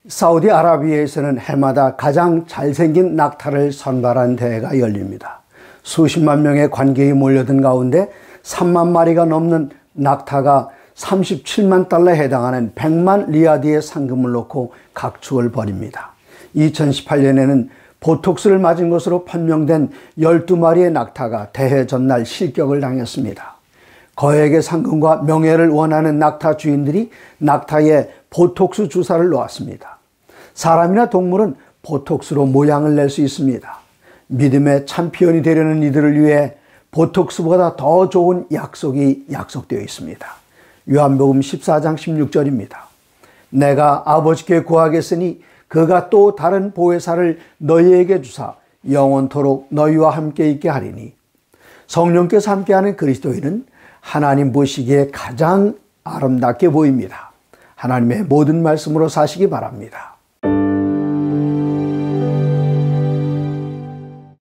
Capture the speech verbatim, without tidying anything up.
사우디아라비아에서는 해마다 가장 잘생긴 낙타를 선발한 대회가 열립니다. 수십만 명의 관객이 몰려든 가운데 삼만 마리가 넘는 낙타가 삼십칠만 달러에 해당하는 백만 리아드의 상금을 놓고 각축을 벌입니다. 이천십팔 년에는 보톡스를 맞은 것으로 판명된 열두 마리의 낙타가 대회 전날 실격을 당했습니다. 거액의 상금과 명예를 원하는 낙타 주인들이 낙타에 보톡스 주사를 놓았습니다. 사람이나 동물은 보톡스로 모양을 낼 수 있습니다. 믿음의 챔피언이 되려는 이들을 위해 보톡스보다 더 좋은 약속이 약속되어 있습니다. 요한복음 십사 장 십육 절입니다. 내가 아버지께 구하겠으니 그가 또 다른 보혜사를 너희에게 주사 영원토록 너희와 함께 있게 하리니. 성령께서 함께하는 그리스도인은 하나님 보시기에 가장 아름답게 보입니다. 하나님의 모든 말씀으로 사시기 바랍니다.